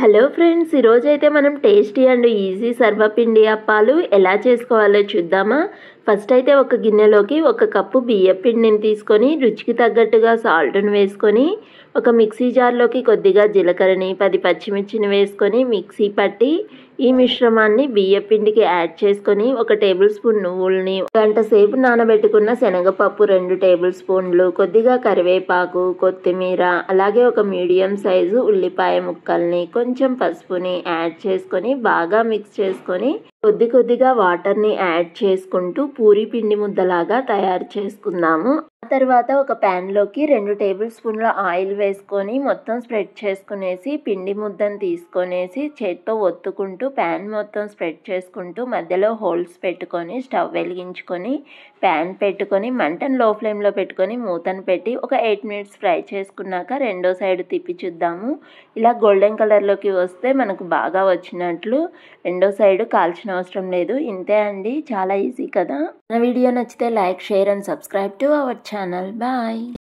Hello friends, ఈరోజైతే మనం tasty and easy సర్వపిండి అప్పాలు ఎలా చేసుకోవాలో చూద్దామా. ఫస్ట్ అయితే ఒక గిన్నెలోకి 1 కప్పు బియ్యపిండిని తీసుకొని రుచికి తగ్గట్టుగా సాల్ట్ని వేసుకొని ఒక మిక్సీ జార్లోకి కొద్దిగా జీలకర్రని 10 పచ్చిమిర్చిని వేసుకొని మిక్సీ పట్టి ఈ మిశ్రమాన్ని బియ్యపిండికి యాడ్ చేసుకొని 1 టేబుల్ స్పూన్ నువ్వుల్ని, గంట సేపు నానబెట్టుకున్న శనగపప్పు 2 టేబుల్ స్పూన్లు, కొద్దిగా కరివేపాకు, కొత్తిమీర, అలాగే ఒక మీడియం సైజు ఉల్లిపాయ ముక్కల్ని, కొంచెం పసుపుని యాడ్ చేసుకొని బాగా మిక్స్ చేసుకొని కొద్దిగా వాటర్ని యాడ్ చేసుకుంటూ పూరి పిండి ముద్దలాగా తయారు చేసుకుందాము. ఆ తర్వాత ఒక ప్యాన్లోకి 2 టేబుల్ స్పూన్ల ఆయిల్ వేసుకొని మొత్తం స్ప్రెడ్ చేసుకునేసి పిండి ముద్దను తీసుకొనేసి చేత్తో ఒత్తుకుంటూ ప్యాన్ మొత్తం స్ప్రెడ్ చేసుకుంటూ మధ్యలో హోల్స్ పెట్టుకొని స్టవ్ వెలిగించుకొని ప్యాన్ పెట్టుకొని మంటను లో ఫ్లేమ్లో పెట్టుకొని మూతను పెట్టి ఒక 8 మినిట్స్ ఫ్రై చేసుకున్నాక రెండో సైడ్ తిప్పి చూద్దాము. ఇలా గోల్డెన్ కలర్లోకి వస్తే మనకు బాగా వచ్చినట్లు. రెండో సైడ్ కాల్చిన అవసరం లేదు. ఇంతే అండి, చాలా ఈజీ కదా. నా వీడియో నచ్చితే like, share and subscribe to our channel. Bye.